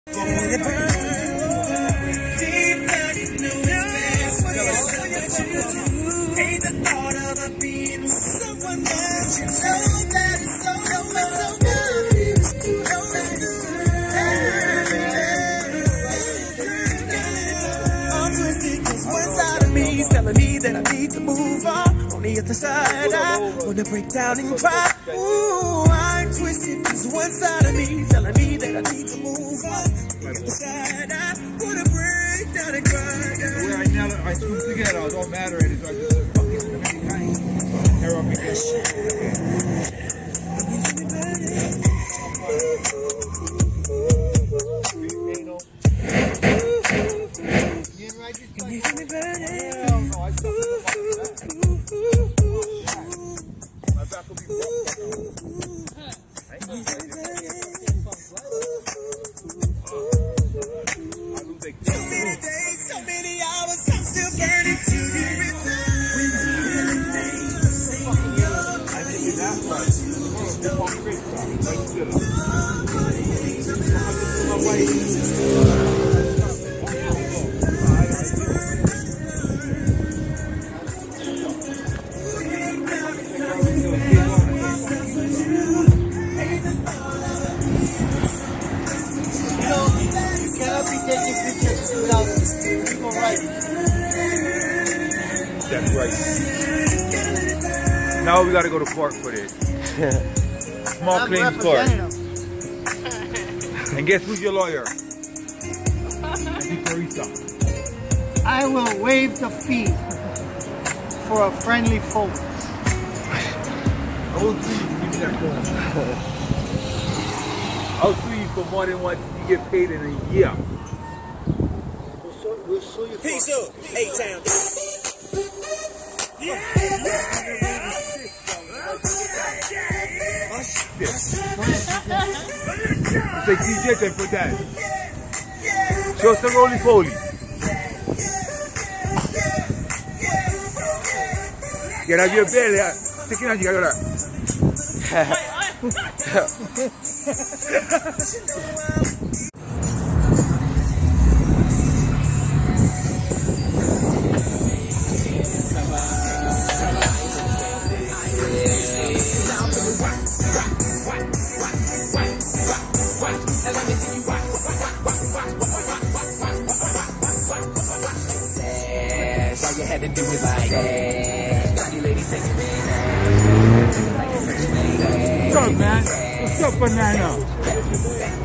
Telling me that I need to move on the other side, I wanna break down and cry. Ooh, I'm twisted, cause one side of me telling me that I need to move on the other side, I wanna break down and cry. Where I never, I put together, I don't matter it, so I just fucking many times. Tear up again. So many hours, I'm still burning to be That's right. Now we gotta go to court for this. Small claims court. And guess who's your lawyer? Teresa. I will waive the fee for a friendly phone. I will sue you. Give me that phone. I'll sue you for more than what you get paid in a year. We'll sue you for Peace up, A-Town. Say DJ time for that. Show some roly-poly. Get out of your belly. Take it out, you got Why you had to do it like that? You ladies take it What's up, man? What's up, banana?